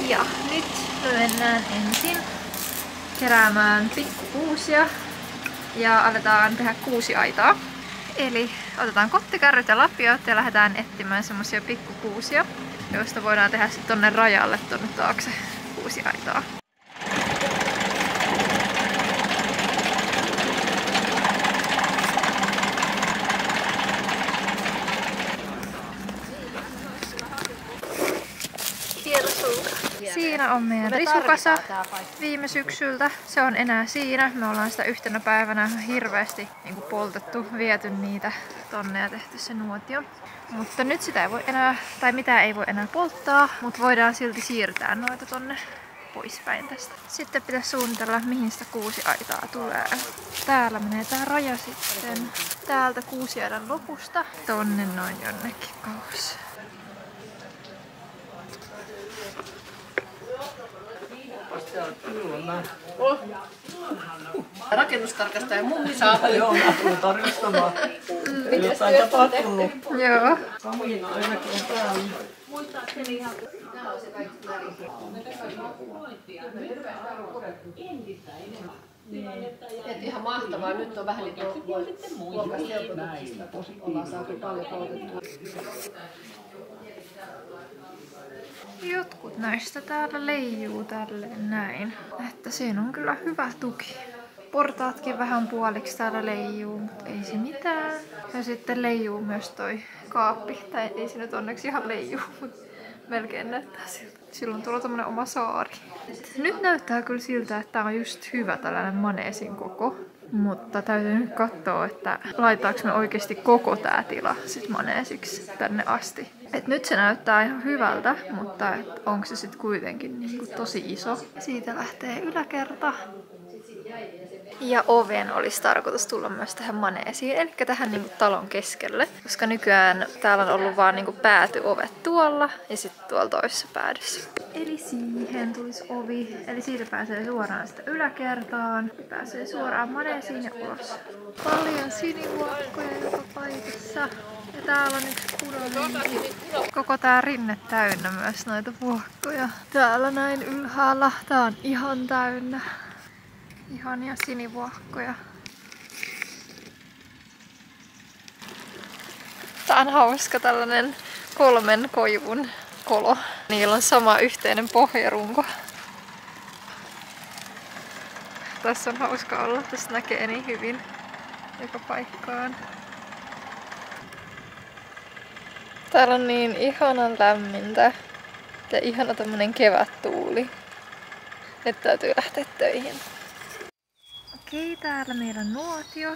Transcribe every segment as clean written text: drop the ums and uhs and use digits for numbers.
Ja nyt me mennään ensin keräämään pikkukuusia ja aletaan tehdä kuusiaitaa. Eli otetaan kottikärryt ja lapiot ja lähdetään etsimään semmosia pikkukuusia, joista voidaan tehdä sitten tonne rajalle tonne taakse kuusiaitaa. Siinä on meidän risukasa viime syksyltä. Se on enää siinä. Me ollaan sitä yhtenä päivänä hirveästi poltettu, viety niitä tonne ja tehty se nuotio. Mutta nyt sitä ei voi enää, tai mitään ei voi enää polttaa, mutta voidaan silti siirtää noita tonne poispäin tästä. Sitten pitäisi suunnitella, mihin sitä kuusiaitaa tulee. Täällä menee tää raja sitten täältä kuusiaidan lopusta tonne noin jonnekin kauas. Rakennustarkastaja mummi saa. Joo, mä tulen tarkastamaan. Jotain tapahtunut. Joo. Kamuina ainakin on päällä. Muistaakseni ihan... Ihan mahtavaa. Nyt on vähän ollaan saatu paljon poltettua. Jotkut näistä täällä leijuu tälleen näin. Että siinä on kyllä hyvä tuki. Portaatkin vähän puoliksi täällä leijuu, mutta ei se mitään. Ja sitten leijuu myös toi kaappi. Tai ei se nyt onneksi ihan leijuu, mutta melkein näyttää siltä. Silloin tulee tommonen oma saari. Nyt näyttää kyllä siltä, että tää on just hyvä tällainen maneesin koko. Mutta täytyy nyt katsoa, että laitaanko me oikeasti koko tää tila sit maneesiksi tänne asti. Et nyt se näyttää ihan hyvältä, mutta onko se sitten kuitenkin niinku tosi iso. Siitä lähtee yläkerta. Ja oven olisi tarkoitus tulla myös tähän maneesiin, eli tähän niinku talon keskelle. Koska nykyään täällä on ollut vaan niinku päätyovet tuolla ja sitten tuolla toisessa päädyssä. Eli siihen tulisi ovi, eli siitä pääsee suoraan sitä yläkertaan. Pääsee suoraan maneesiin ja ulos. Paljon sinivuokkoja joka paikassa. Ja täällä on yksi punainen. Koko tää rinne täynnä myös noita vuokkoja. Täällä näin ylhäällä. Tää on ihan täynnä. Ihania sinivuokkoja. Tää on hauska tällainen 3 koivun kolo. Niillä on sama yhteinen pohjarunko. Tässä on hauska olla. Tässä näkee niin hyvin joka paikkaan. Täällä on niin ihanan lämmintä ja ihana tämmönen kevättuuli. Nyt täytyy lähteä töihin. Okei, täällä meillä on nuotio.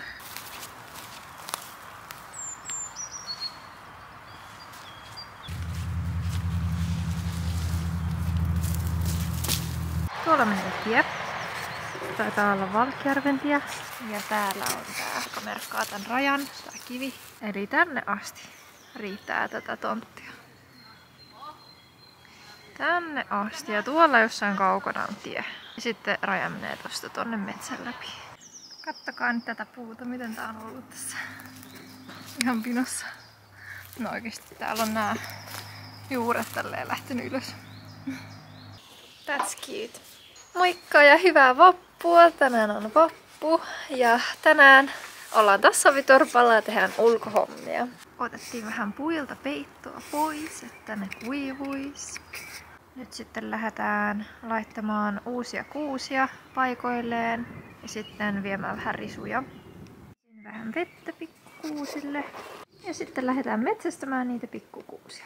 Tuolla menee tie. Taitaa olla Valkjärven tie. Ja täällä on tää, joka merkkaa tän rajan, tää kivi. Eli tänne asti riittää tätä tonttia. Tänne asti ja tuolla jossain kaukana on tie. Ja sitten raja menee tosta tonne metsän läpi. Kattokaa nyt tätä puuta, miten tää on ollut tässä ihan pinossa. No oikeesti täällä on nää juuret tälleen lähtenyt ylös. That's cute. Moikka ja hyvää vappua! Tänään on vappu ja tänään ollaan taas savitorpalla ja tehdään ulkohommia. Otettiin vähän puilta peittoa pois, että ne kuivuis. Nyt sitten lähdetään laittamaan uusia kuusia paikoilleen ja sitten viemään vähän risuja. Vähän vettä pikkukuusille ja sitten lähdetään metsästämään niitä pikkukuusia.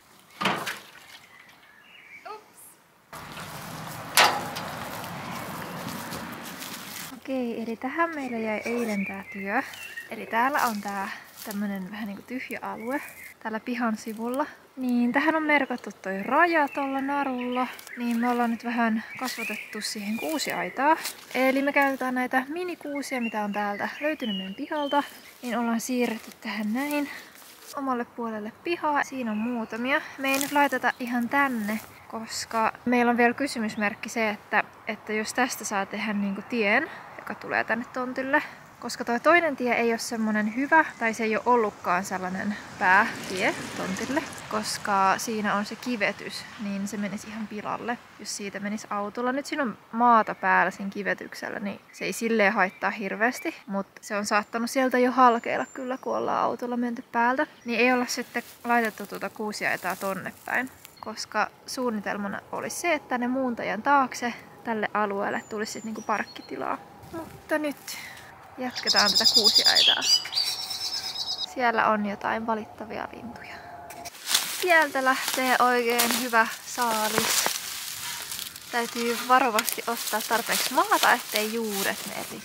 Okei, eli tähän meillä jäi eilen tää työ. Eli täällä on tää tämmönen vähän niinku tyhjä alue täällä pihan sivulla. Niin tähän on merkattu toi raja tuolla narulla. Niin me ollaan nyt vähän kasvatettu siihen kuusiaitaa. Eli me käytetään näitä minikuusia, mitä on täältä löytynyt meidän pihalta. Niin ollaan siirretty tähän näin omalle puolelle pihaa. Siinä on muutamia. Me ei nyt laiteta ihan tänne, koska meillä on vielä kysymysmerkki se, että jos tästä saa tehdä niinku tien, joka tulee tänne tontille. Koska tuo toinen tie ei ole semmonen hyvä, tai se ei ole ollutkaan sellainen päätie tontille. koska siinä on se kivetys, niin se menisi ihan pilalle, jos siitä menisi autolla. Nyt siinä on maata päällä siinä kivetyksellä, niin se ei silleen haittaa hirveästi, mutta se on saattanut sieltä jo halkeilla kyllä, kun ollaan autolla menty päältä. Niin ei olla sitten laitettu tuota kuusiaitaa tonne päin, koska suunnitelmana olisi se, että ne muuntajan taakse tälle alueelle tulisi sitten niinku parkkitilaa. Mutta nyt jatketaan tätä kuusiaitaa. Siellä on jotain valittavia lintuja. Sieltä lähtee oikein hyvä saalis. Täytyy varovasti ottaa tarpeeksi maata, ettei juuret mene.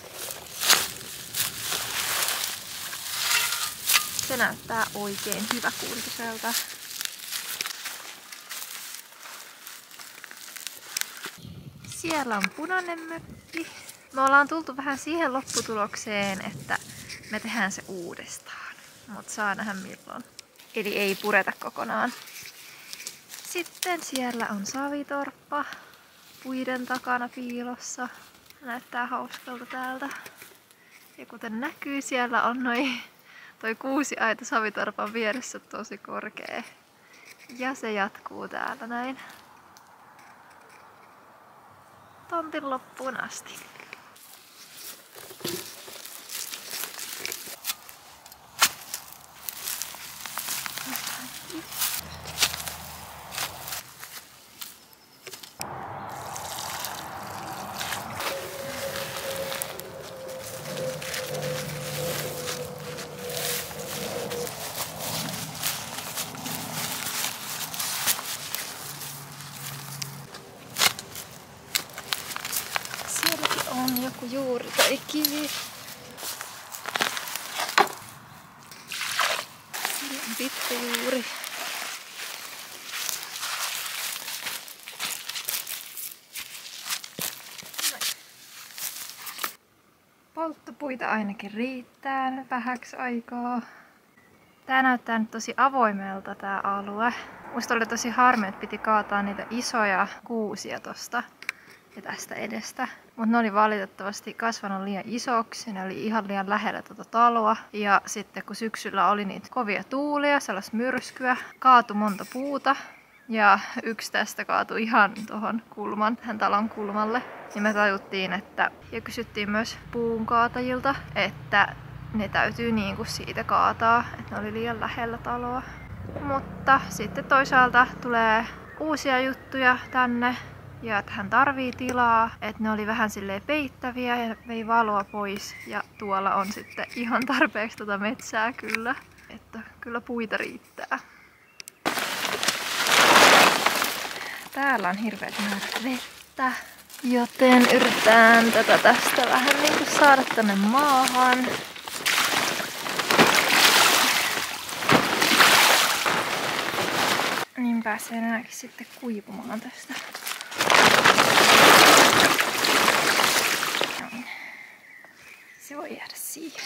Se näyttää oikein hyvä kuultiselta. Siellä on punainen mökki. Me ollaan tultu vähän siihen lopputulokseen, että me tehdään se uudestaan. Mutta saa nähdä milloin. Eli ei pureta kokonaan. Sitten siellä on savitorppa puiden takana piilossa. Näyttää hauskalta täältä. Ja kuten näkyy, siellä on toi kuusiaita savitorpan vieressä tosi korkea. Ja se jatkuu täällä näin. Tontin loppuun asti. Sielläkin on joku juuri tai kivi. Siellä on pitkä juuri. Polttopuita ainakin riittää vähäksi aikaa. Tää näyttää nyt tosi avoimelta tää alue. Musta oli tosi harmi, että piti kaataa niitä isoja kuusia tosta ja tästä edestä. Mutta ne oli valitettavasti kasvanut liian isoksi. Ne oli ihan liian lähellä tuota taloa. Ja sitten kun syksyllä oli niitä kovia tuulia, sellaista myrskyä, kaatui monta puuta. Ja yksi tästä kaatui ihan tuohon tähän talon kulmalle. Ja me tajuttiin, ja kysyttiin myös puunkaatajilta, että ne täytyy niinku siitä kaataa, että ne oli liian lähellä taloa. Mutta sitten toisaalta tulee uusia juttuja tänne ja tähän tarvii tilaa, että ne oli vähän silleen peittäviä ja vei valoa pois. Ja tuolla on sitten ihan tarpeeksi tuota metsää kyllä, että kyllä puita riittää. Täällä on hirveät määrät vettä, joten yritetään tätä tästä vähän niinku saada tänne maahan. Niin pääsee nääkin sitten kuivumaan tästä. Noin. Se voi jäädä siihen.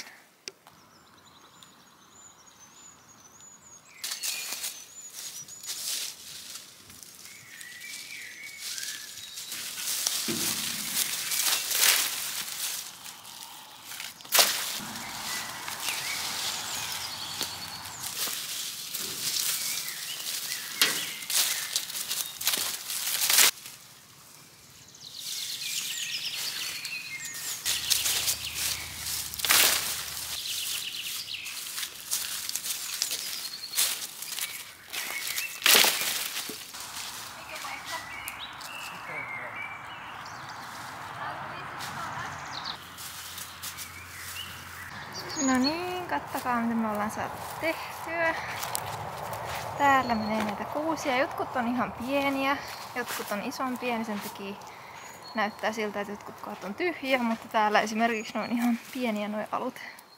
No niin, kattokaa mitä me ollaan saatu tehtyä. Täällä menee näitä kuusia. Jotkut on ihan pieniä, jotkut on isompia, niin sen takia näyttää siltä, että jotkut kohdat on tyhjiä, mutta täällä esimerkiksi ne on ihan pieniä nuo alut.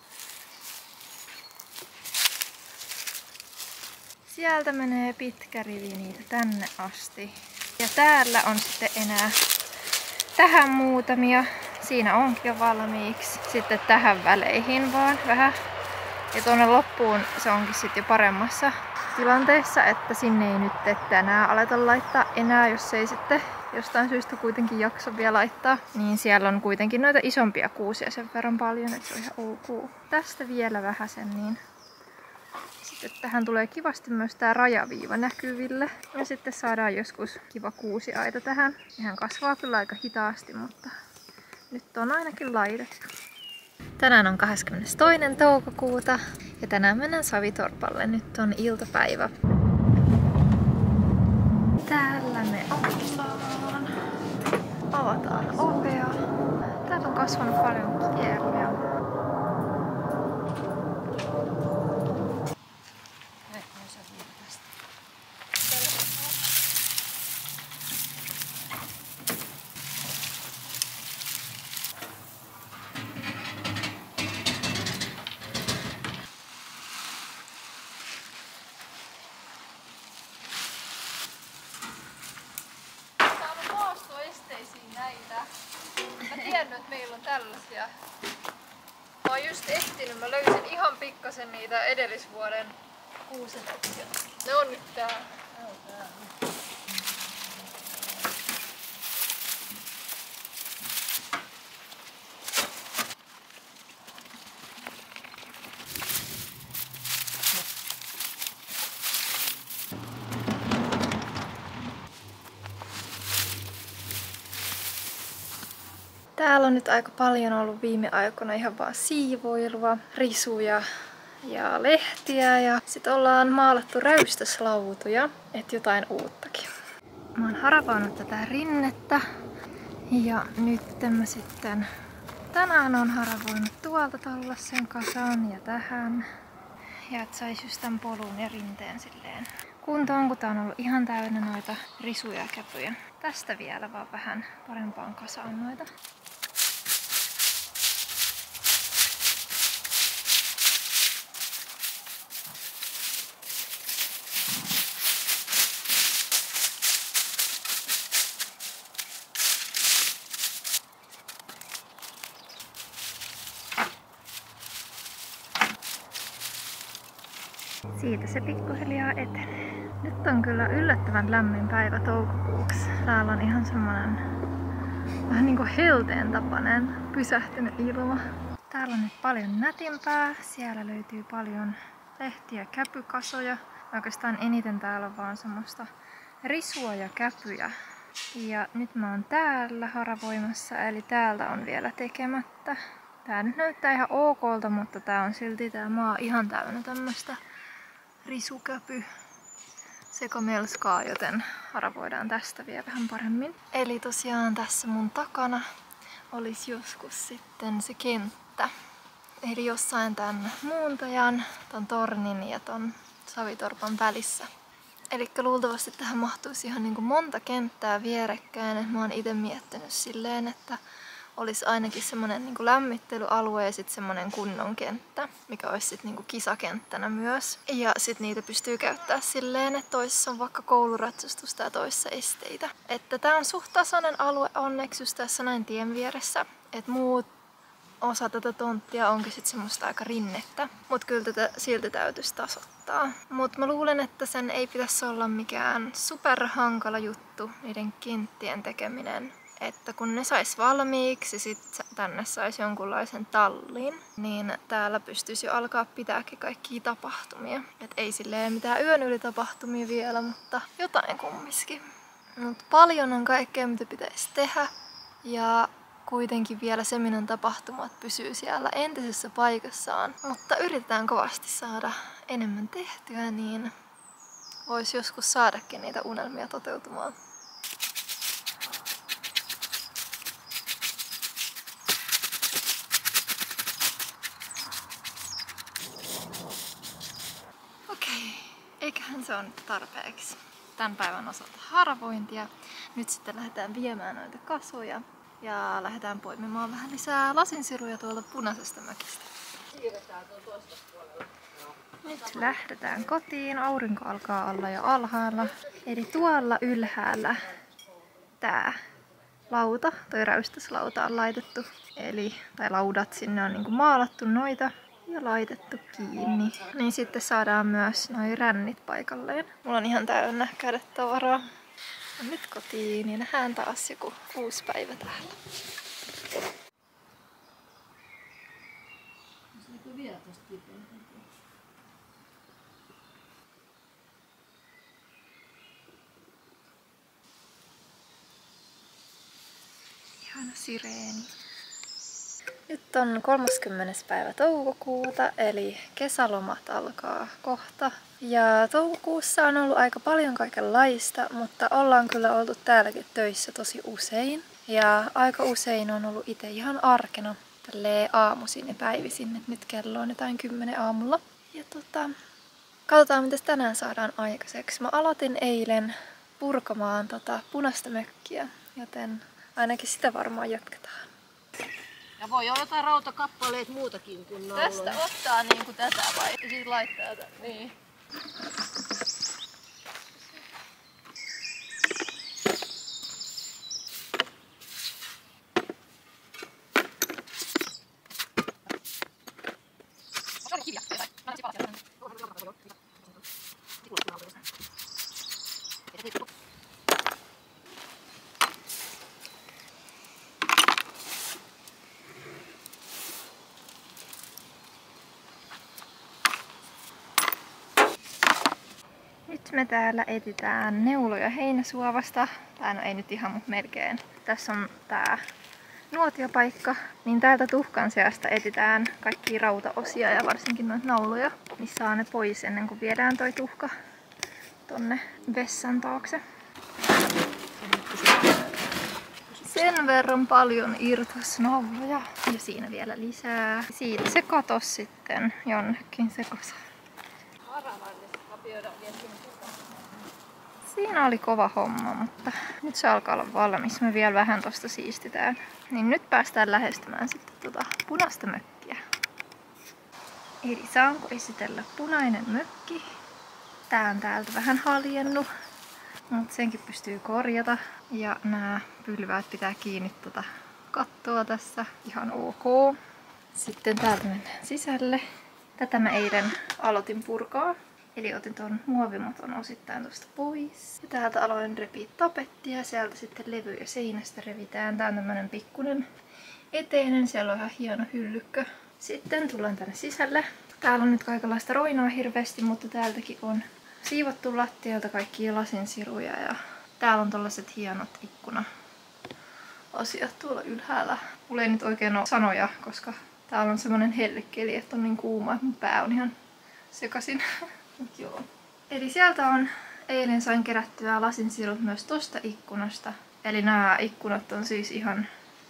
Sieltä menee pitkä rivi niitä tänne asti. Ja täällä on sitten enää tähän muutamia. Siinä onkin jo valmiiksi. Sitten tähän väleihin vaan vähän. Ja tuonne loppuun se onkin sitten jo paremmassa tilanteessa, että sinne ei nyt tänään aleta laittaa enää, jos ei sitten jostain syystä kuitenkin jaksa vielä laittaa. Niin siellä on kuitenkin noita isompia kuusia sen verran paljon, että se on ihan ok. Tästä vielä vähäsen, niin Sitten tähän tulee kivasti myös tää rajaviiva näkyville. Ja sitten saadaan joskus kiva kuusiaita tähän. Ihan kasvaa kyllä aika hitaasti, mutta nyt on ainakin laitettu. Tänään on 22. toukokuuta ja tänään mennään Savitorpalle. Nyt on iltapäivä. Täällä me ollaan. Avataan ovea. Täällä on kasvanut paljon kieruja. Mä tiedän, että meillä on tällaisia. Mä oon just etsinyt, mä löysin ihan pikkasen niitä edellisvuoden kuusenoksia. Ne on nyt täällä. Täällä on nyt aika paljon ollut viime aikoina ihan vaan siivoilua, risuja ja lehtiä ja sit ollaan maalattu räystäslautuja, et jotain uuttakin. Mä oon haravoinut tätä rinnettä ja nyt mä sitten tänään on haravoinut tuolta tollasen kasan ja tähän. Ja et sais just tän polun ja rinteen silleen kuntoon, kun tää on ollut ihan täynnä noita risuja ja käpyjä. Tästä vielä vaan vähän parempaan kasaan noita. Siitä se pikkuhiljaa etenee. Nyt on kyllä yllättävän lämmin päivä toukokuuksi. Täällä on ihan semmonen vähän niinku helteen tapainen pysähtynyt ilma. Täällä on nyt paljon nätimpää. Siellä löytyy paljon lehtiä ja käpykasoja. Oikeastaan eniten täällä on vaan semmoista risua ja käpyjä. Ja nyt mä oon täällä haravoimassa, eli täältä on vielä tekemättä. Tää nyt näyttää ihan okolta, mutta tää on silti tää maa ihan täynnä tämmöstä risukäpy sekamelskaa, joten haravoidaan tästä vielä vähän paremmin. Eli tosiaan tässä mun takana olisi joskus sitten se kenttä. Eli jossain tän muuntajan, ton tornin ja ton Savitorpan välissä. Eli luultavasti tähän mahtuisi ihan niinku monta kenttää vierekkäin. Et mä oon ite miettinyt silleen, että olisi ainakin semmonen niinku lämmittelyalue ja sitten semmonen kunnon kenttä, mikä olisi sitten niinku kisakenttänä myös. Ja sitten niitä pystyy käyttämään silleen, että toisessa on vaikka kouluratsastusta ja toisessa esteitä. Että tää on suht tasainen alue onneksi just tässä näin tien vieressä. Että muut osa tätä tonttia onkin sitten semmoista aika rinnettä. Mut kyllä tätä silti täytyisi tasoittaa. Mut mä luulen, että sen ei pitäisi olla mikään superhankala juttu, niiden kenttien tekeminen. Että kun ne sais valmiiksi ja sit tänne sais jonkunlaisen tallin, niin täällä pystyisi jo alkaa pitääkin kaikkia tapahtumia. Et ei silleen mitään yön yli tapahtumia vielä, mutta jotain kumminkin. Mut paljon on kaikkea, mitä pitäisi tehdä. Ja kuitenkin vielä Seminan tapahtumat pysyy siellä entisessä paikassaan. Mutta yritetään kovasti saada enemmän tehtyä, niin vois joskus saadakin niitä unelmia toteutumaan. Eiköhän se on tarpeeksi tämän päivän osalta haravointia. Nyt sitten lähdetään viemään noita kasoja ja lähdetään poimimaan vähän lisää lasinsiruja tuolta punaisesta mäkistä. Nyt lähdetään kotiin. Aurinko alkaa olla jo alhaalla. Eli tuolla ylhäällä tää lauta, toi räystäslauta on laitettu. Tai laudat, sinne on niinku maalattu noita ja laitettu kiinni. Niin sitten saadaan myös noi rännit paikalleen. Mulla on ihan täynnä kädetavaraa. Ja nyt kotiin ja nähdään taas joku uusi päivä täällä. Ihana sireeni. Nyt on 30. päivä toukokuuta, eli kesälomat alkaa kohta. Ja toukokuussa on ollut aika paljon kaikenlaista, mutta ollaan kyllä oltu täälläkin töissä tosi usein. Ja aika usein on ollut itse ihan arkena tälleen aamuisin ja päivisin, että nyt kello on jotain 10 aamulla. Ja katsotaan mitä tänään saadaan aikaiseksi. Mä aloitin eilen purkamaan punaista mökkiä, joten ainakin sitä varmaan jatketaan. Ja voi olla jotain rautakappaleet muutakin kuin nauloja. Tästä ottaa niinku tätä vai? Ja sit laittaa tätä. Niin. Nyt me täällä etsitään neuloja heinäsuovasta. Tai no ei nyt ihan, mutta melkein. Tässä on tää nuotiopaikka. Niin täältä tuhkan seasta etsitään kaikkia rautaosia ja varsinkin noita nauloja. Niin saa ne pois ennen kuin viedään toi tuhka tonne vessan taakse. Sen verran paljon irtos nauloja. Ja siinä vielä lisää. Siitä se katos sitten jonnekin se kasa. Siinä oli kova homma, mutta nyt se alkaa olla valmis. Me vielä vähän tosta siistitään. Niin nyt päästään lähestymään sitten punaista mökkiä. Eli saanko esitellä punainen mökki? Tää on täältä vähän haljennut, mutta senkin pystyy korjata. Ja nämä pylväät pitää kiinni kattoa tässä. Ihan ok. Sitten täältä mennään sisälle. Tätä mä eilen aloitin purkaa. Eli otin tuon muovimaton osittain tuosta pois. Ja täältä aloin repiä tapettia ja sieltä sitten levyjä seinästä revitään. Tää on tämmönen pikkunen eteinen. Siellä on ihan hieno hyllykkö. Sitten tullaan tänne sisälle. Täällä on nyt kaikenlaista roinaa hirveästi, mutta täältäkin on siivottu lattialta kaikkia lasinsiruja. Ja täällä on tällaiset hienot ikkuna-asiat tuolla ylhäällä. Mulla ei nyt oikein ole sanoja, koska täällä on semmonen hellekeli, että on niin kuuma, että mun pää on ihan sekasin. Joo. Eli sieltä eilen sain kerättyä lasinsirut myös tosta ikkunasta. Eli nämä ikkunat on siis ihan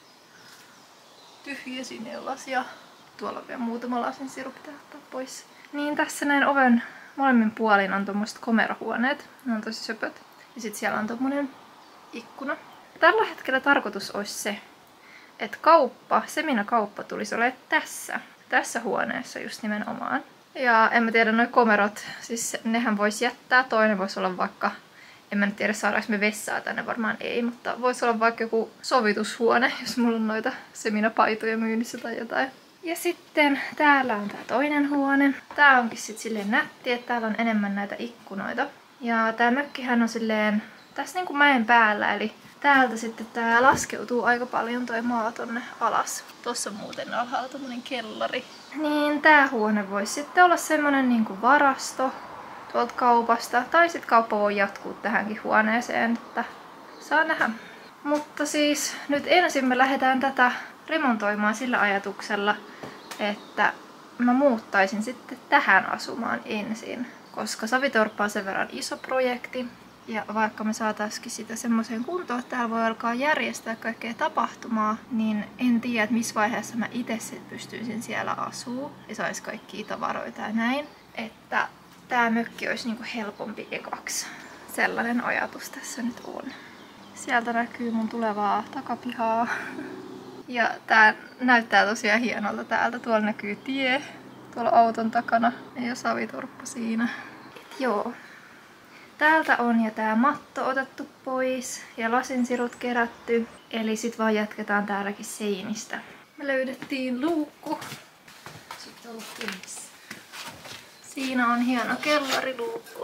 tyhjiä, sinne ei ole lasia. Tuolla on vielä muutama lasinsiru, pitää ottaa pois. Niin tässä näin oven molemmin puolin on tommoset komerohuoneet. Ne on tosi söpöt. Ja sit siellä on tommonen ikkuna. Tällä hetkellä tarkoitus olisi se, että seminakauppa tulisi olemaan tässä huoneessa just nimenomaan. Ja en mä tiedä, noi komerot, siis nehän vois jättää. Toinen voisi olla vaikka, en mä nyt tiedä saadaanko me vessaa tänne, varmaan ei, mutta voisi olla vaikka joku sovitushuone, jos mulla on noita seminapaitoja myynnissä tai jotain. Ja sitten täällä on tää toinen huone. Tää onkin sit silleen nätti, että täällä on enemmän näitä ikkunoita. Ja tää mökkihän on silleen tässä niinku mäen päällä, eli täältä sitten tää laskeutuu aika paljon toi maa tonne alas. Tossa on muuten alhaalla tommonen kellari. Niin tää huone voisi sitten olla semmonen niinku varasto tuolta kaupasta. Tai sit kauppa voi jatkuu tähänkin huoneeseen, että saa nähdä. Mutta siis nyt ensin me lähdetään tätä remontoimaan sillä ajatuksella, että mä muuttaisin sitten tähän asumaan ensin. Koska Savitorppa on sen verran iso projekti. Ja vaikka me saataisiin sitä semmoiseen kuntoon, että täällä voi alkaa järjestää kaikkea tapahtumaa, niin en tiedä, että missä vaiheessa mä itse pystyisin siellä asua ja sais kaikkia tavaroita ja näin. Että tää mökki olisi niinku helpompi ekaksi. Sellainen ajatus tässä nyt on. Sieltä näkyy mun tulevaa takapihaa. Ja tää näyttää tosiaan hienolta täältä. Tuolla näkyy tie. Tuolla auton takana. Ja Savitorppa siinä. Joo. Täältä on jo tää matto otettu pois ja lasinsirut kerätty. Eli sit vaan jatketaan täälläkin seinistä. Me löydettiin luukku. Sitten on kiinnissä. Siinä on hieno kellariluukku.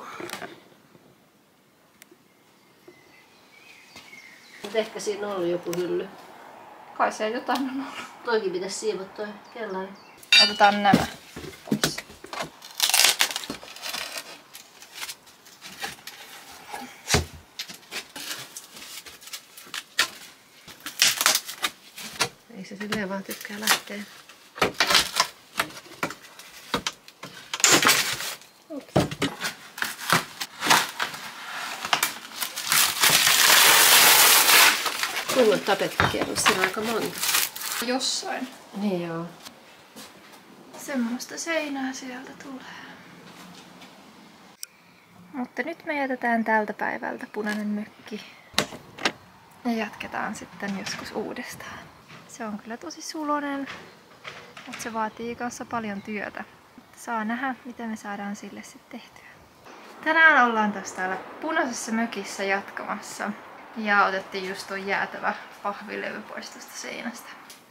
Mutta ehkä siinä on ollut joku hylly. Kai se jotain on ollut. Toikin pitäisi siivot toi kellari. Otetaan nämä pois. Ei se silleen vaan tykkää lähteä. Kunnon tapettikin on siinä aika monta. Jossain. Niin joo. Semmoista seinää sieltä tulee. Mutta nyt me jätetään tältä päivältä punainen mökki. Ja jatketaan sitten joskus uudestaan. Se on kyllä tosi sulonen, mutta se vaatii kanssa paljon työtä. Saa nähdä, miten me saadaan sille sitten tehtyä. Tänään ollaan taas täällä punaisessa mökissä jatkamassa. Ja otettiin just tuo jäätävä pahvilevy pois tuosta seinästä.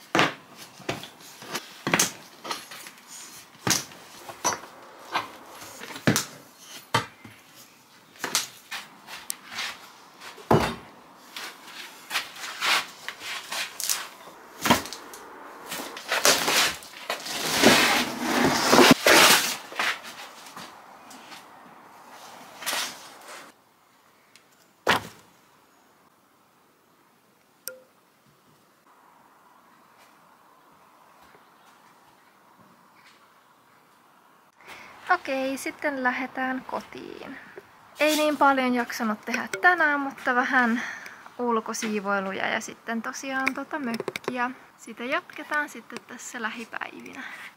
Okei, sitten lähdetään kotiin. Ei niin paljon jaksanut tehdä tänään, mutta vähän ulkosiivoiluja ja sitten tosiaan mökkiä. Sitä jatketaan sitten tässä lähipäivinä.